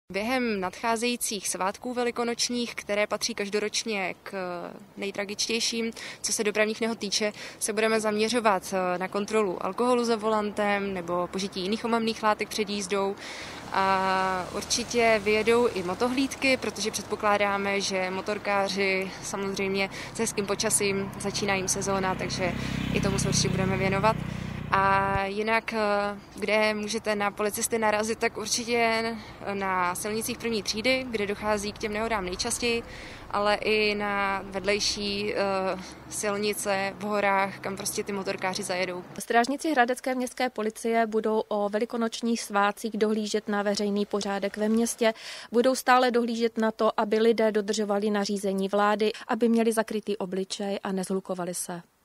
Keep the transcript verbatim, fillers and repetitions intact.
Během nadcházejících svátků velikonočních, které patří každoročně k nejtragičtějším, co se dopravních nehod týče, se budeme zaměřovat na kontrolu alkoholu za volantem nebo požití jiných omamných látek před jízdou. A určitě vyjedou i motohlídky, protože předpokládáme, že motorkáři samozřejmě s hezkým počasím začíná jim sezóna, takže i tomu se určitě budeme věnovat. A jinak, kde můžete na policisty narazit, tak určitě na silnicích první třídy, kde dochází k těm nehodám nejčastěji, ale i na vedlejší uh, silnice v horách, kam prostě ty motorkáři zajedou. Strážníci hradecké městské policie budou o velikonočních svátcích dohlížet na veřejný pořádek ve městě, budou stále dohlížet na to, aby lidé dodržovali nařízení vlády, aby měli zakrytý obličej a nezhlukovali se.